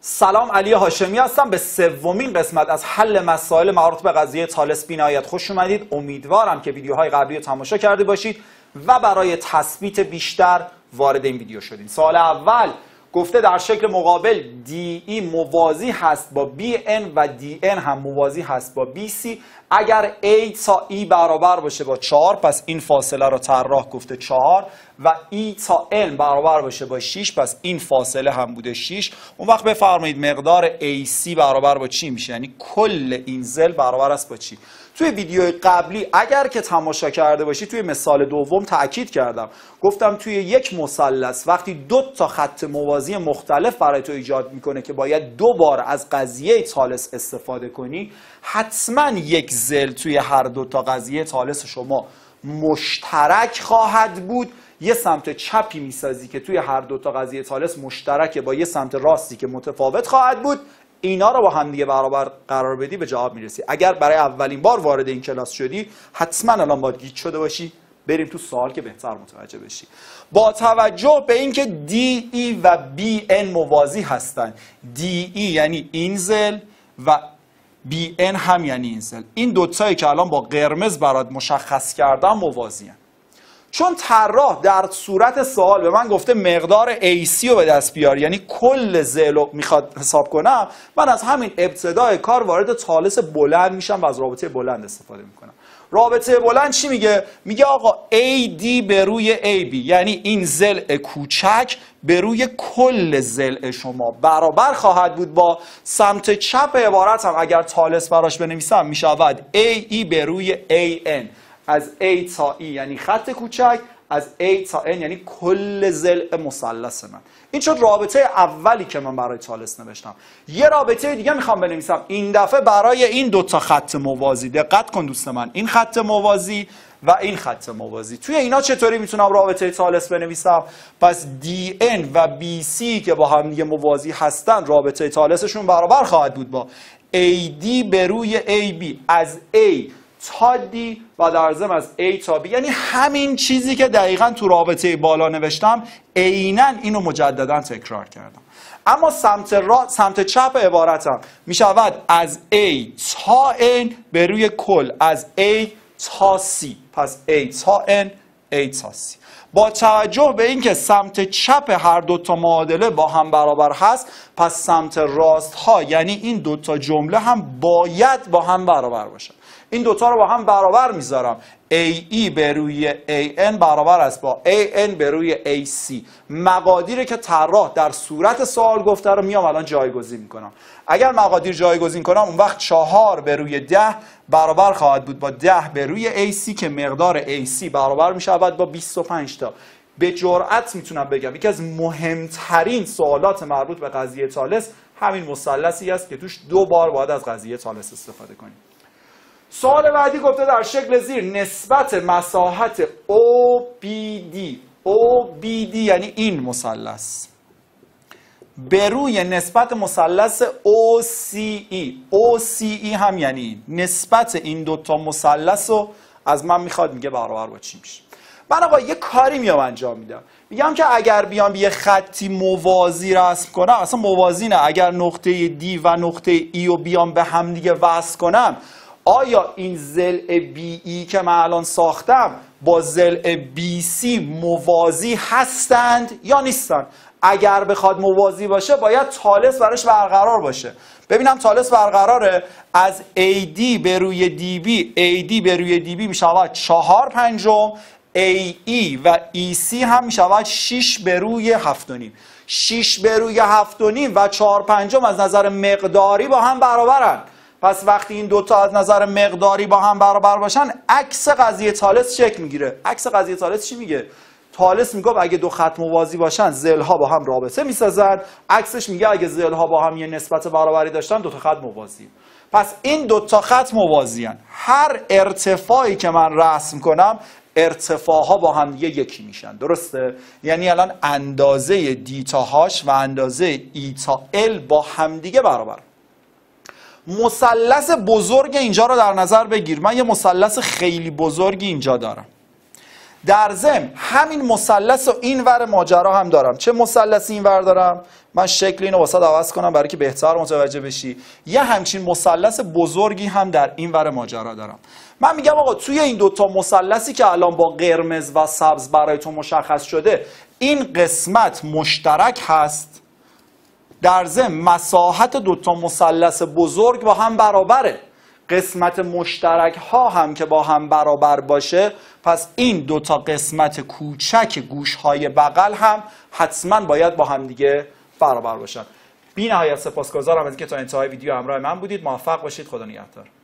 سلام، علی هاشمی هستم. به سومین قسمت از حل مسائل مربوط به قضیه طالس بیناییت خوش اومدید. امیدوارم که ویدیوهای قبلی رو تماشا کرده باشید و برای تثبیت بیشتر وارد این ویدیو شدین. سوال اول گفته در شکل مقابل DE موازی هست با BN و DN هم موازی هست با BC. اگر A تا E برابر باشه با 4، پس این فاصله رو طراح گفته 4، و E تا N برابر باشه با 6، پس این فاصله هم بوده 6. اون وقت بفرمایید مقدار AC برابر با چی میشه؟ یعنی کل این زل برابر است با چی؟ توی ویدیو قبلی اگر که تماشا کرده باشی توی مثال دوم تاکید کردم، گفتم توی یک مثلث وقتی دو تا خط موازی مختلف برای تو ایجاد میکنه که باید دو بار از قضیه طالس استفاده کنی، حتما یک زل توی هر دو تا قضیه طالس شما مشترک خواهد بود. یه سمت چپی میسازی که توی هر دو تا قضیه طالس مشترکه با یه سمت راستی که متفاوت خواهد بود. اینا رو با هم دیگه برابر قرار بدی به جواب میرسی. اگر برای اولین بار وارد این کلاس شدی حتما الان باید گیج شده باشی. بریم تو سوال که بهتر متوجه بشی. با توجه به اینکه DE و BN موازی هستن، DE یعنی این زل و BN هم یعنی این زل، این دوتایی که الان با قرمز برات مشخص کردم موازی هستن. چون طراح در صورت سوال به من گفته مقدار AC رو به دست بیار، یعنی کل زل رو میخواد حساب کنم، من از همین ابتدای کار وارد طالس بلند میشم و از رابطه بلند استفاده میکنم. رابطه بلند چی میگه؟ میگه آقا AD به روی AB، یعنی این ضلع کوچک به روی کل ضلع شما برابر خواهد بود با سمت چپ عبارت هم اگر طالس براش بنویسم میشود AE به روی AN، از A تا E یعنی خط کوچک، از A تا N یعنی کل ضلع مثلث من. این شد رابطه اولی که من برای طالس نوشتم. یه رابطه دیگه میخوام بنویسم، این دفعه برای این دو تا خط موازی. دقت کن دوست من، این خط موازی و این خط موازی. توی اینا چطوری میتونم رابطه طالس بنویسم؟ پس DN و BC که با هم دیگه موازی هستن، رابطه طالسشون برابر خواهد بود با AD به روی AB، از A تا D و در ضمن از A تا B، یعنی همین چیزی که دقیقاً تو رابطه بالا نوشتم عیناً اینو مجددا تکرار کردم. اما سمت چپ عبارتم می شود از A تا N به روی کل، از A تا C، پس A تا N A تا C. با توجه به اینکه سمت چپ هر دو تا معادله با هم برابر هست، پس سمت راست ها یعنی این دو تا جمله هم باید با هم برابر باشه. این دوتا رو با هم برابر میذارم. AE به روی AN برابر است با AN به روی AC. مقادیری که طراح در صورت سوال گفته رو میام الان جایگزین میکنم. اگر مقادیر جایگزین کنم اون وقت 4 به روی 10 برابر خواهد بود با 10 به روی AC که مقدار AC برابر میشود با 25 تا. به جرئت میتونم بگم یکی از مهمترین سوالات مربوط به قضیه طالس همین مثلثی است که توش 2 بار باید از قضیه طالس استفاده کنیم. سوال بعدی گفته در شکل زیر نسبت مساحت OBD یعنی این مثلث به روی نسبت مثلث OCE هم یعنی این، نسبت این دوتا مثلث رو از من میخواد، میگه برابر با چی میشه. من آقا یه کاری میام انجام میدم، میگم که اگر بیام یه خطی موازی رسم کنم، اصلا موازی نه، اگر نقطه D و نقطه E رو بیام به هم دیگه وصل کنم، آیا این ضلع BE که من الان ساختم با ضلع BC موازی هستند یا نیستند؟ اگر بخواد موازی باشه باید طالس براش برقرار باشه. ببینم طالس برقراره. از AD به روی DB، AD به روی DB میشود 4/5، AE و EC هم میشود 6 به روی 7.5. 6 به روی 7.5 و 4/5 از نظر مقداری با هم برابرن. پس وقتی این دوتا از نظر مقداری با هم برابر باشن، عکس قضیه طالس شکل میگیره. عکس قضیه طالس چی میگه؟ طالس میگه اگه دو خط موازی باشن ضلع‌ها با هم رابطه میسازن. عکسش میگه اگه ضلع‌ها با هم یه نسبت برابری داشتن دو تا خط موازی. پس این دو تا خط موازیان. هر ارتفاعی که من رسم کنم ارتفاعها با هم یکی میشن. درسته؟ یعنی الان اندازه D تا H و اندازه E تا L با همدیگه برابر. مثلث بزرگ اینجا رو در نظر بگیر. من یه مثلث خیلی بزرگی اینجا دارم. در ضمن همین مثلث و این ور ماجرا هم دارم. چه مثلثی این ور دارم؟ من شکل اینو واسه عوض کنم برای که بهتر متوجه بشی. یه همچین مثلث بزرگی هم در این ور ماجرا دارم. من میگم آقا توی این دوتا مثلثی که الان با قرمز و سبز برایتون مشخص شده، این قسمت مشترک هست. در ضمن مساحت دوتا مثلث بزرگ با هم برابره. قسمت مشترک ها هم که با هم برابر باشه، پس این دوتا قسمت کوچک گوش های بغل هم حتما باید با هم دیگه برابر باشن. بی نهایت سپاسگزارم از اینکه تا انتهای ویدیو همراه من بودید. موفق باشید. خدا نگهدار.